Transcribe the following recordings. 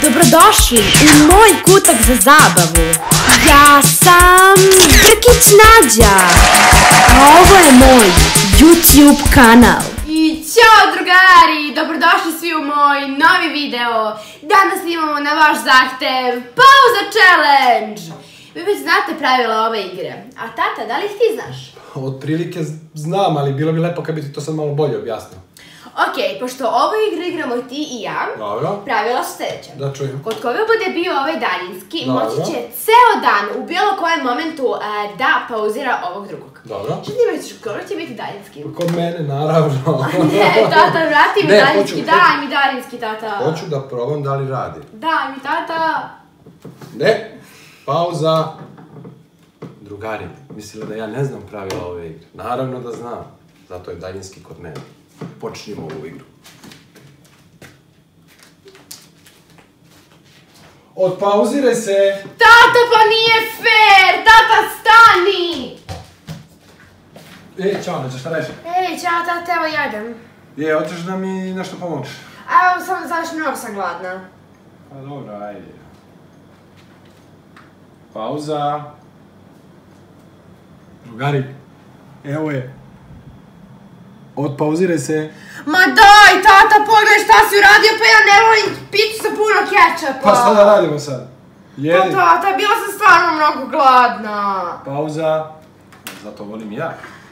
Dobrodošli u moj kutak za zabavu. Ja sam Brkić Nađa, a ovo je moj YouTube kanal. I ćao drugari, dobrodošli svi u moj novi video. Danas imamo na vaš zahtev pauza challenge. Vi već znate pravila ove igre, a tata, da li ih ti znaš? Otprilike znam, ali bilo bi lepo kad bi ti to sad malo bolje objasnio. Ok, pošto ovu igru igramo ti i ja, pravila su sljedeće. Da čujem. Kod koga bude bio ovaj daljinski, moći će ceo dan u bilo kojem momentu da pauzira ovog drugog. Dobro. Što ti misliš, koga će biti daljinski? Kod mene, naravno. Ne, tata, vrati mi daljinski, daj mi daljinski, tata. Hoću da probam da li radi. Daj mi, tata. Ne, pauza. Drugari, mislili da ja ne znam pravila ove igre. Naravno da znam, zato je daljinski kod mene. Počnimo ovu igru. Odpauziraj se! Tata, pa nije fair! Tata, stani! Čao, nećeš šta reći? Čao tata, evo ja idem. Hoćeš da mi nešto pomoći? Evo, samo znaš, mnogo sam gladna. Pa dobro, ajde. Pauza. Drugari, evo je. Odpauziraj se. Ma daj, tata, pogledaj šta si uradio, pa ja ne volim piću sa puno kečapa. Pa šta da radimo sad? Jedi. Pa tata, bila sam stvarno mnogo gladna. Pauza. Zato volim ja.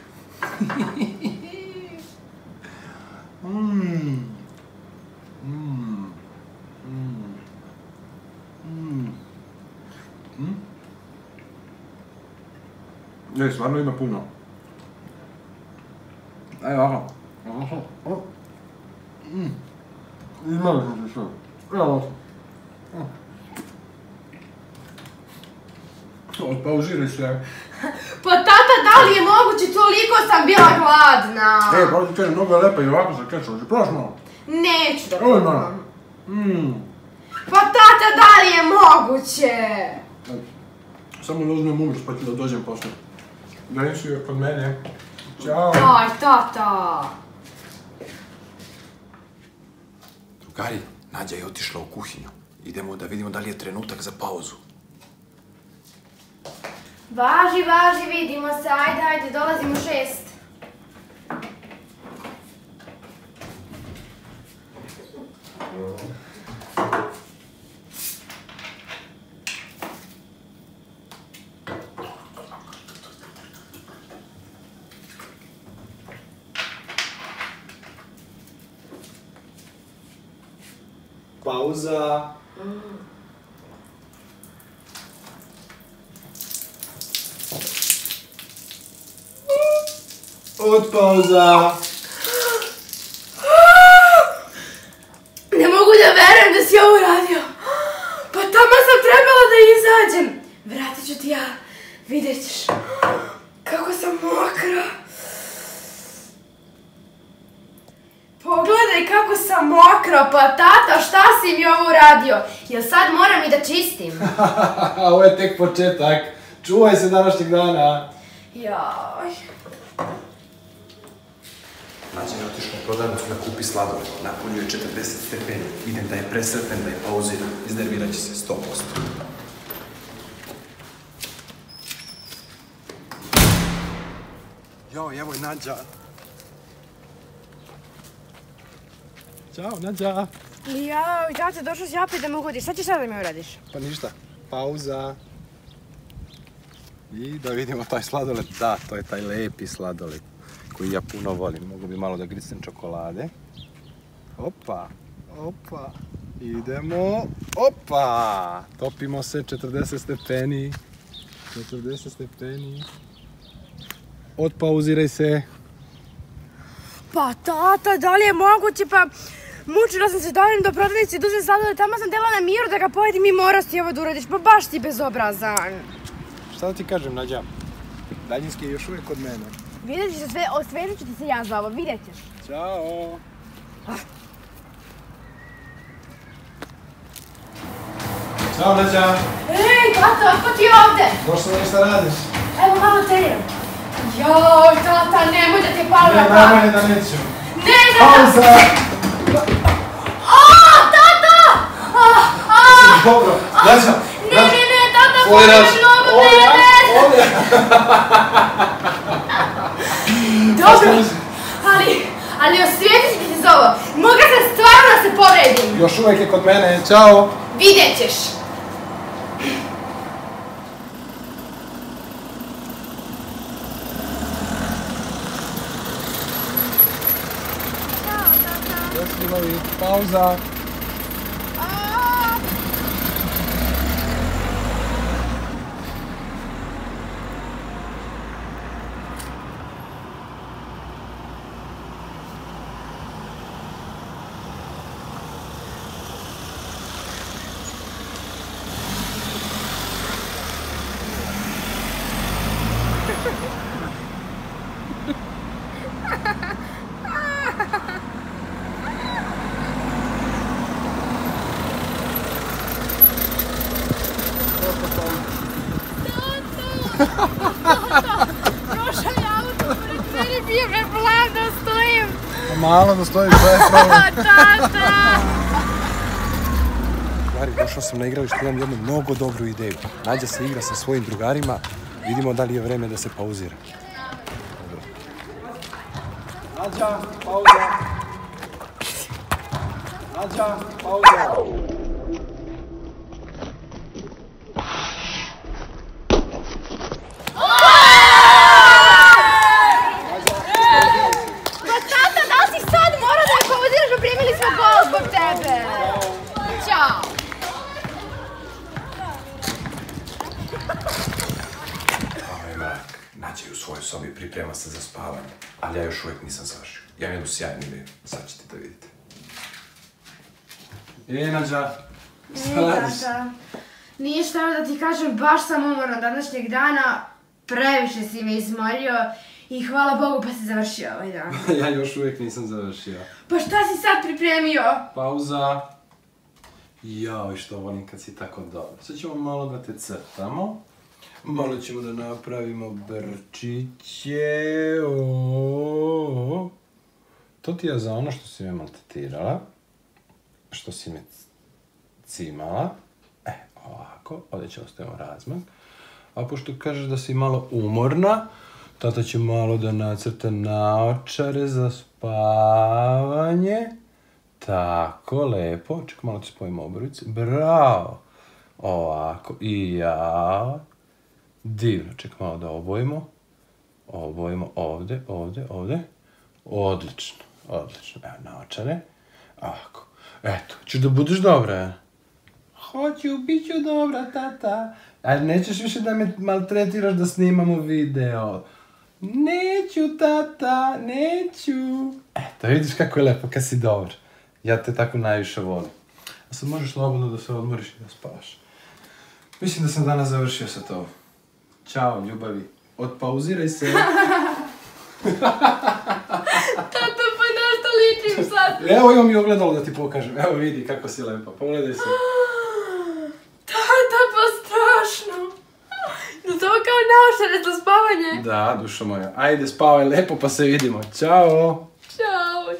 Stvarno ima puno. Ajde ovako. Imali smo se sve. Evo. Odpauziraj se. Pa tata, da li je moguće, toliko sam bila gladna. Pa ti kažem, mnogo je lepa i ovako sa kečom. Probaš malo? Neću da Ovo je probam. Pa tata, da li je moguće? Samo da uzmem umriš pa ću da dođem posle. Da nisi kod mene. Ćao. Aj, tata. Drugari, Nađa je otišla u kuhinju. Idemo da vidimo da li je trenutak za pauzu. Važi, vidimo se, ajde, dolazim u 6. Pauza. Odpauza. Ne mogu da verujem da si ovo uradio. Pa tamo sam trebala da izađem. Vratit ću ti ja. Vidjet ćeš. Kako sam mokra. Pogledaj kako sam mokra. Pa tata, šta si mi ovo uradio? Jel sad moram i da čistim? Ovo je tek početak. Čuvaj se današnjeg dana. Jaj. Nađa je otišla u prodavnicu da kupi sladoled. Napolju je 40 stepeni. Idem da je presrpem, da je pauziram. Iznervirat će se 100%. Joj, evo je Nađa. Ćao, Nađa. Jao, tata, došao si opet da me ugodiš. Šta ćeš sada da mi uradiš? Pa ništa. Pauza. I da vidimo taj sladoled. Da, to je taj lepi sladoled koji ja puno volim. Mogu bi malo da gricnem čokolade. Opa, opa. Idemo. Opa! Topimo se 40 stepeni. 40 stepeni. Odpauziraj se. Pa tata, da li je moguće? Pa mučila sam se da idem do prodavnice i da uzem sladoled. Tamo sam tela na miru da ga pojedim i morao si ovo da uradiš. Pa baš si bezobrazan. Šta da ti kažem, Nađa? Daljinski je još uvijek kod mene. Vidjet ćeš se, osvežit ću ti se ja za ovo, vidjet ćeš. Ćao! Ćao, Nađa! Ej, tata, otko ti ovde? Došla da ništa radiš? Evo malo teriram. Joj, tata, nemoj da ti je palo na pamet. Ne, da neću. Ne, Pauza! tata! Dobro, Nađa. Ne, tata, boli me mnogo vreme. Dobro, ali osvijetit ću ti za ovo. Mogla sam stvarno da se povredim. Još uvek je kod mene, čao. Vidjet ćeš. Pauza. Prošao je auto pred meni, bio me plan da stojim. Malo da stojiš, to je problem. Tata! Drugari, došao sam na igralište, imam jednu mnogo dobru ideju. Nađa se igra sa svojim drugarima, vidimo da li je vreme da se pauzira. Nađa, pauza. Nađa, pauza. Nađa je u svojoj sobi, priprema se za spavanje, ali ja još uvijek nisam završio. Ja imam jednu sjajnu ideju, sad ćete da vidite. Nađa, šta radiš? Ništa, evo da ti kažem, baš sam umorna današnjeg dana, previše si me izmorio i hvala Bogu pa si završio ovaj dan. Ja još uvijek nisam završio. Pa šta si sad pripremio? Pauza. Jao, što volim kad si tako dobro. Sad ćemo malo da te crtamo. Malo ćemo da napravimo brčiće. To ti je za ono što si me maltretirala. Što si me cimala. Ovako. Ovdje će ostavimo razmak. A pošto kažeš da si malo umorna, tata će malo da nacrta naočare za spavanje. Tako, lepo. Čekaj, malo ti spojimo obrvice. Bravo. Ovako. I ja. Divno. Čekaj, malo da obojimo. Obojimo ovdje, ovdje, ovdje. Odlično. Odlično. Evo, naočare. Ovako. Eto, ćeš da budeš dobra? Hoću, bit ću dobra, tata. Ali nećeš više da me maltretiraš da snimamo video. Neću, tata, neću. Eto, vidiš kako je lepo kad si dobar. Ja te tako najviše volim. A sad možeš slobodno da se odmoriš i da spavaš. Mislim da sam danas završio sa to. Ćao, ljubavi. Odpauziraj se. Tata, pa nešto ličim sad. Evo imam i ogledalo da ti pokažem. Evo vidi kako si lepa. Pogledaj se. Tata, pa strašno. Je to kao naočare za spavanje? Da, dušo moja. Ajde, spavaj lepo pa se vidimo. Ćao. Ćao.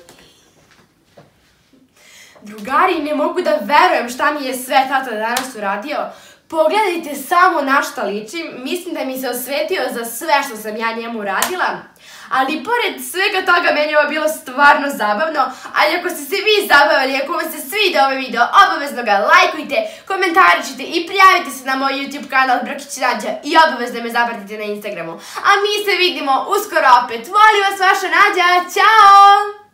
Drugari, ne mogu da verujem šta mi je sve tata danas uradio. Pogledajte samo na šta ličim, mislim da mi se osvetio za sve što sam ja njemu uradila. Ali pored svega toga meni je ovo bilo stvarno zabavno, ali ako ste se vi zabavili, ako vam se svidio ovaj video, obavezno ga lajkujte, komentarišite i prijavite se na moj YouTube kanal Brkić Nađa i obavezno me zapratite na Instagramu. A mi se vidimo uskoro opet. Volim vas, vaša Nađa, ćao!